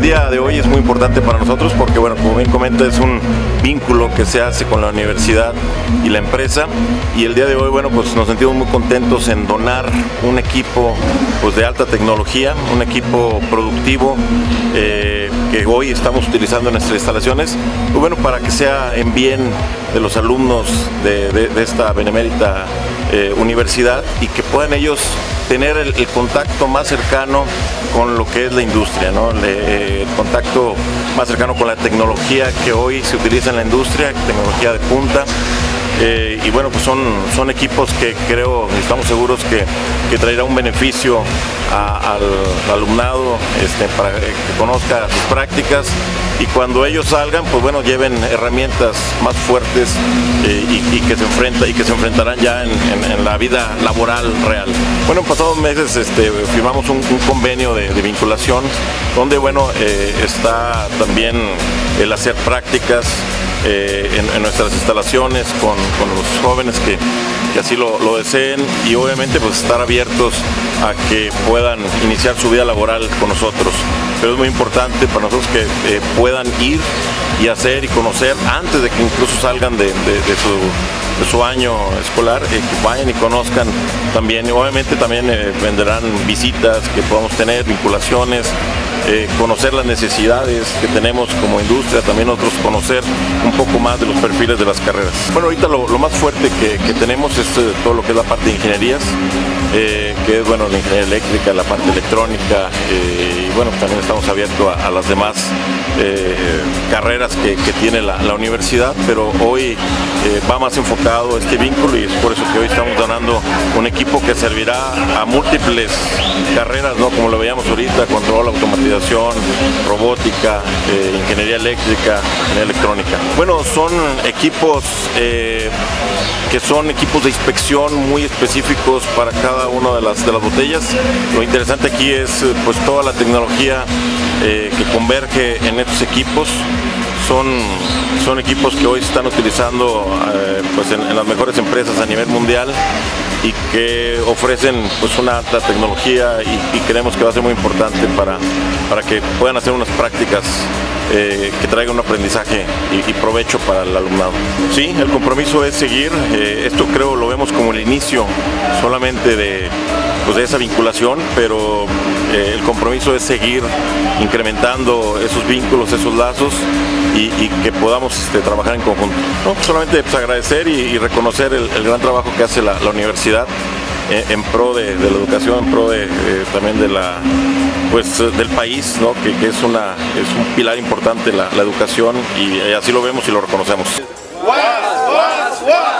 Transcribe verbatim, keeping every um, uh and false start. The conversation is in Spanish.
día de hoy es muy importante para nosotros porque, bueno, como bien comenta, es un vínculo que se hace con la universidad y la empresa, y el día de hoy, bueno, pues nos sentimos muy contentos en donar un equipo pues de alta tecnología, un equipo productivo eh, que hoy estamos utilizando en nuestras instalaciones, pues bueno, para que sea en bien de los alumnos de, de, de esta benemérita eh, universidad y que puedan ellos tener el, el contacto más cercano con lo que es la industria, ¿no? Le, el contacto más cercano con la tecnología que hoy se utiliza en la industria, tecnología de punta. Eh, y bueno, pues son, son equipos que creo, estamos seguros que, que traerá un beneficio a, al, al alumnado este, para que conozca sus prácticas, y cuando ellos salgan, pues bueno, lleven herramientas más fuertes eh, y, y, que se enfrenta, y que se enfrentarán ya en, en, en la vida laboral real. Bueno, en pasados meses este, firmamos un, un convenio de, de vinculación donde, bueno, eh, está también el hacer prácticas Eh, en, en nuestras instalaciones con, con los jóvenes que, que así lo, lo deseen, y obviamente pues estar abiertos a que puedan iniciar su vida laboral con nosotros. Pero es muy importante para nosotros que eh, puedan ir y hacer y conocer antes de que incluso salgan de, de, de, su, de su año escolar, eh, que vayan y conozcan también, y obviamente también eh, vendrán visitas que podamos tener, vinculaciones, Eh, conocer las necesidades que tenemos como industria, también nosotros conocer un poco más de los perfiles de las carreras. Bueno, ahorita lo, lo más fuerte que, que tenemos es eh, todo lo que es la parte de ingenierías, eh, que es, bueno, la ingeniería eléctrica, la parte electrónica, eh, y bueno, también estamos abiertos a, a las demás eh, carreras que, que tiene la, la universidad, pero hoy eh, va más enfocado este vínculo, y es por eso que hoy estamos donando un equipo que servirá a múltiples carreras, ¿no? Como lo veíamos ahorita, control, automatización, robótica, eh, ingeniería eléctrica, ingeniería electrónica. Bueno, son equipos eh, que son equipos de inspección muy específicos para cada una de las, de las botellas. Lo interesante aquí es pues toda la tecnología eh, que converge en estos equipos. Son, son equipos que hoy se están utilizando eh, pues en, en las mejores empresas a nivel mundial, y que ofrecen pues una alta tecnología, y, y creemos que va a ser muy importante para, para que puedan hacer unas prácticas eh, que traigan un aprendizaje y, y provecho para el alumnado. Sí, el compromiso es seguir, eh, esto creo lo vemos como el inicio solamente de, pues de esa vinculación, pero eh, el compromiso es seguir incrementando esos vínculos, esos lazos, y, y que podamos este, trabajar en conjunto. No, solamente pues, agradecer y, y reconocer el, el gran trabajo que hace la, la universidad eh, en pro de, de la educación, en pro de, eh, también de la, pues, del país, ¿no? que, que es, una, es un pilar importante la, la educación, y así lo vemos y lo reconocemos. ¡Guas, guas, guas!